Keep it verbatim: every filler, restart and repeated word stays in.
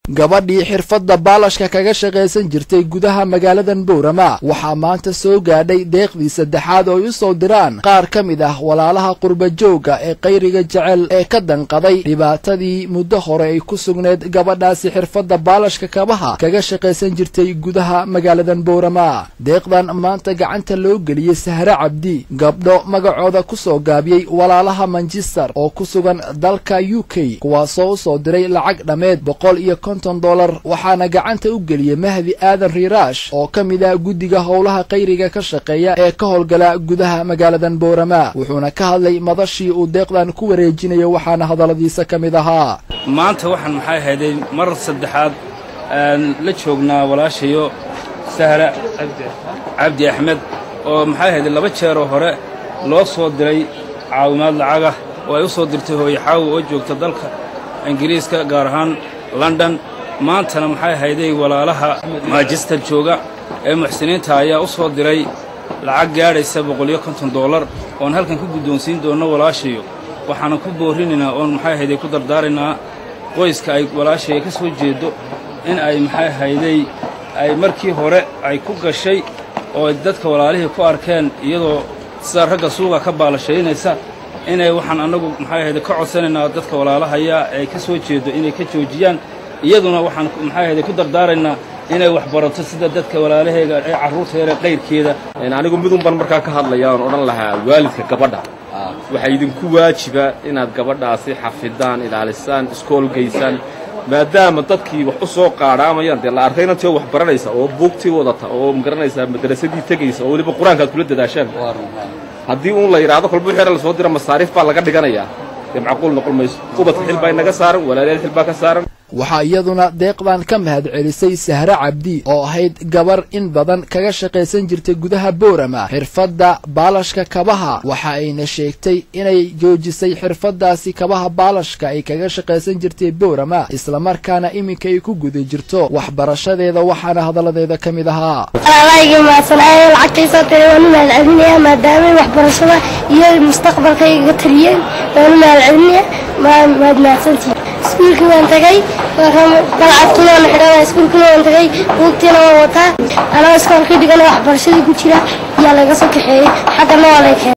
gabadhii xirfadda baalashka kaga shaqaysan jirtay gudaha magaaladan Boorama waxaa maanta soo gaadhay deeqdii saddexaad oo ay u soo diraan qaar ka mid ah walaalaha qurba jooga ee qayriga jecel ee ka danqaday dhibaatadii muddo hore ay ku sugneed gabadhaasi xirfadda baalashka kabaha kaga shaqaysan jirtay gudaha magaaladan Boorama. deeqdan maanta gacanta loo geliyay Sahra Cabdi, gabdho magacooda ku soo gaabiyay walaalaha Manchester oo ku sugan dalka U K, kuwaasoo u soo diray lacag dhameed boqol iyo konton dollar, waxaana gacanta u geliyay Mahdi Aadan Riiraash oo ka mid ah guddiga howlaha qayriga ka shaqeeya ee ka howlgala gudaha magaaladan Boorama. wuxuuna ka hadlay madashii uu deeqdan ku wareejinayo, waxaana hadaladiisa ka mid ahaa: maanta waxaan maxay ahayd mar saddexaad aan la joognaa walaashayo Sahra Cabdi Axmed oo maxay ahayd laba jeer oo hore loo soo diray caawimaad lacag ah oo ay u soo dirtay hooyo xaawo oo joogta dalka Ingiriiska gaar ahaan London. maantana maxay ahayd walaalaha Manchester jooga ee muxsiniinta ayaa u soo diray lacag gaadhaysa boqol iyo konton dollar oo halkan ku guddoonsiin doono walaashayo. waxaan ku boorinaynaa oo maxay ahayd ku dardaaranaa qoyska ay walaashayo ka soo jeedo in ay maxay ahayd ay markii hore ay ku gashay oo dadka walaalihii ku arkeen iyadoo sida ragga suuqa ka baalashaynaysa inay waxaan anagu maxay ahayd ka codsanaynaa dadka walaalahaya ay ka soo jeedo inay ka joojiyaan. iyaduna waxaan maxay ahayd ku dardaaraynaa inay wax barato sida dadka walaalaheega ay carruurteeda qayrkeeda. anigu midun ban markaa ka hadlayaan odhan lahaa waalidka gabadha waxa idinku waajiba inaad gabadhaasi xafidaan, ilaalisaan, iskool geysaan, maadaama dadkii wax u soo qaadhaamayaan dee la arkay inantoo wax baranaysa oo buugtii wadata oo magaranaysaa madrasadii tegaysa oo weliba qur-aanka aad kula dadaashaan. haddii uun la yidhaahdo kolba xeer la soo dira masaariif baa laga dhiganayaa, dee macquul noqon mayso. ubadka xil baa inaga saaran, walaalyaal xil baa ka saaran. waxaa iyaduna deeqdan ka mahad celisay Sahra Cabdi oo ahayd gabar in badan kaga shaqaysan jirtay gudaha Boorama xirfadda baalashka kabaha. waxa ayna sheegtay inay joojisay xirfaddaasi kabaha baalashka ay kaga shaqaysan jirtay Boorama, isla markaana iminka ay ku guda jirto waxbarashadeeda. waxaana hadaladeeda ka mid ahaa: alaalayga maasanaayay lacagtaysa tareewanu mahad celinaya maadaama waxbarashada iyo mustaqbalkayga tariyeen. waanu mahad celinaya maad mahadsantihiin. iskuulkii waan tagay balcadkii waan xidhanaa, iskuulkii waan tagay, buugtiina waan wataa. anaa iskoolkii dhigana waxbarashadii ku jira yaa laga soo kaxeeyey, xaggana waa lay keenay.